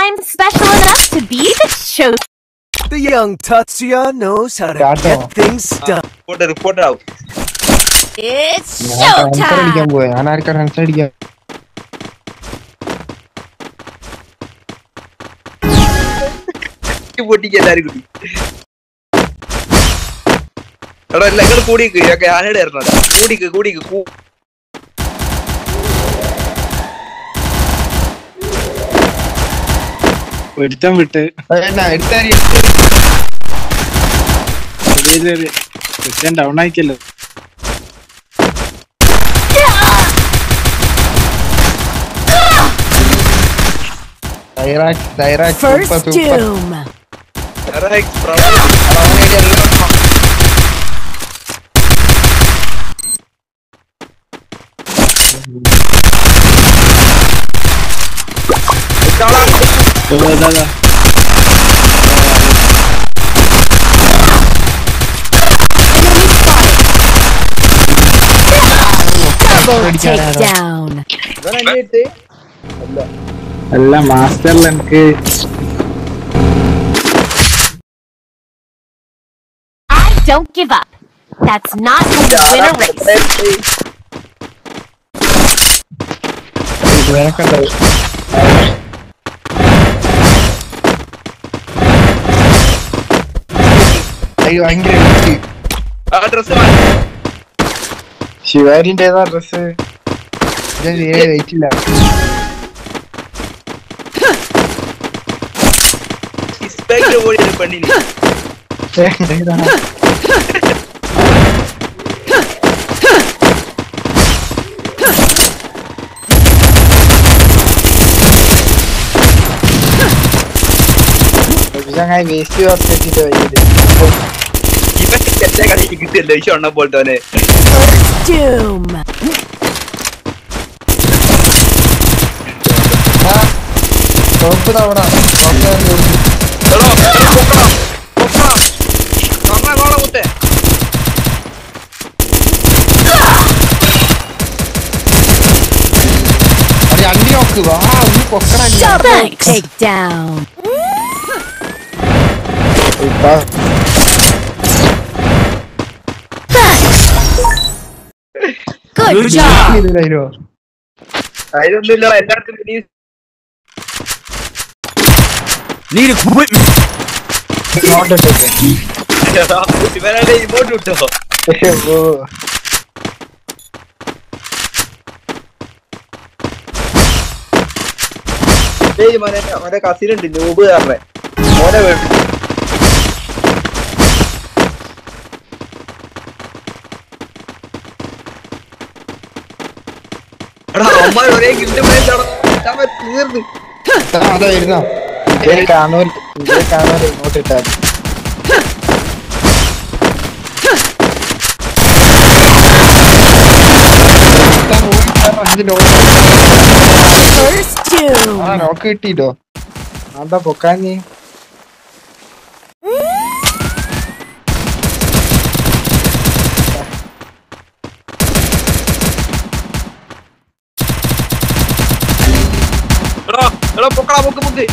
I'm special enough to be the show. The young Tatsuya knows how to get things done. Report out. It's showtime. പൊട്ടിക്ക് എല്ലാരും കൂടി. എടാ എല്ലാം കൂടിക്ക് ഞാനിടെ ഇറങ്ങാ. കൂടിക്ക് ഒരുത്തം വിട്ട് ഡൗൺ ആയിക്കല്ലോ. First doom. Takedown. അല്ല മാസ്റ്ററിൽ എനിക്ക് I don't give up. That's not how you win a race. ശിവാരിന്റേതാ ഡ്രസ് വെയിറ്റില്ല. വേസ്റ്റ് കിട്ടിയല്ലോ ഈ ഷൊണ്ണ പോലെ തന്നെ. Doom. Double takedown. Good job. അതിലൊന്നുമില്ല എല്ലാവർക്കും Need equipment. ഇവരുടെ ഇമോട്ട് കിട്ടോ. മോനെ കസിനുണ്ട് നൂബ് കാരണം മോനെ വേണ്ടി. എടാ അമ്മ ഒരേ ഗിൽഡ് തീർന്നു. കാണുമല്ലോ ഇങ്ങോട്ട് ഇട്ടാൽ നോക്ക് കിട്ടിട്ടോ. എന്താ പൊക്കാഞ്ഞ് പൊക്കടാ പൊക്ക്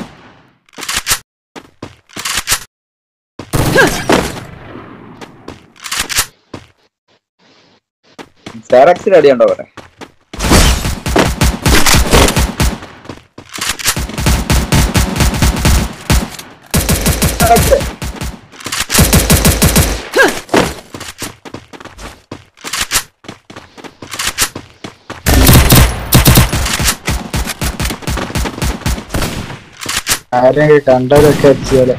സാറാക്സിൽ അടിയുണ്ടോ പറയാ. ആരെങ്കിലും കണ്ടതൊക്കെ അടിച്ചാല്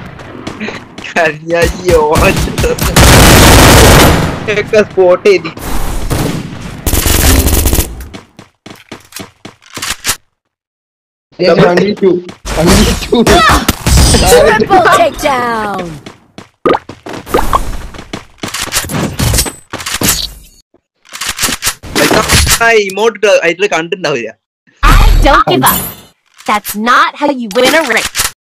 സ്പോട്ട് ചെയ്തി. Triple takedown. ഇമോട്ട് അതിൽ കണ്ടിട്ടുണ്ടാവില്ല. I don't give up. That's not how you win a race.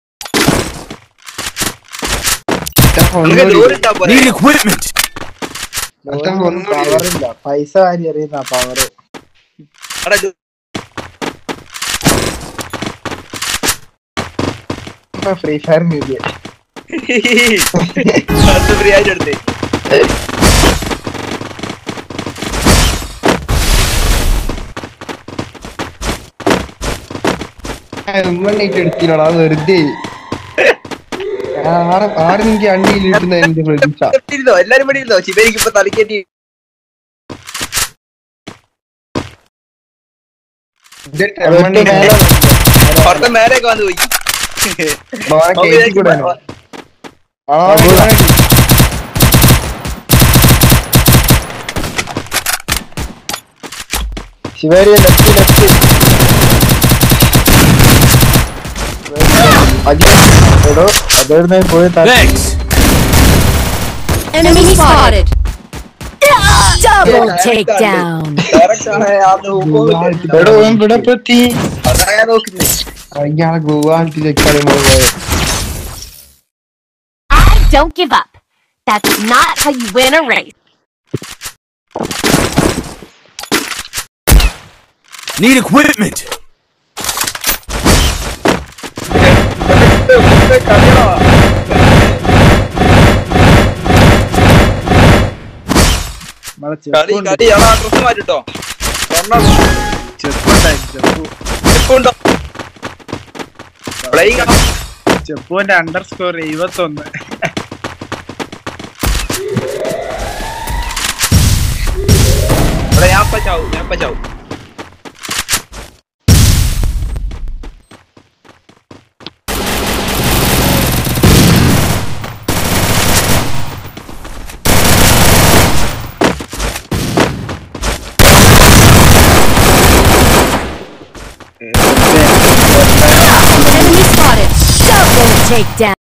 Need equipment. പവറില്ല. പൈസ വാരി എറിയുന്ന പവറ്. ഇപ്പൊ ഫ്രീ ഫയർ മ്യൂസിയം ഫ്രീ ആയിട്ട് എടുത്തേ. ഉമ്മണ്ണായിട്ട് എടുത്തില്ലോടാ വെറുതെ ആടെ എനിക്ക് അണ്ടിയിൽ കിട്ടുന്ന എന്റെ പ്രതീക്ഷ. എല്ലാരും പടി ഇരുന്നോ? ശിവരിക്ക് ഇപ്പൊ തലക്കേറ്റി പുറത്തെ മേലെയൊക്കെ വന്ന് പോയി. ശിവേരി ലെഫ്റ്റ് ലെഫ്റ്റ് എടോ അതായിരുന്നു പോയി Enemy spotted. Double takedown. എടോ ഇവിടെ പറ്റി അതാ നോക്കുന്നേ. അയാളെ ഗോവാലത്തിലേക്കാണ് പോയത്. I don't give up. That's not how you win a race. Need equipment. കളി എടാ ഡ്രസ് മാറ്റിട്ടോ. ചെപ്പുണ്ടോ? ചെപ്പുവിന്റെ അണ്ടർസ്കോർ 71. ഞാൻ പച്ചാവും. Enemy spotted. Double takedown.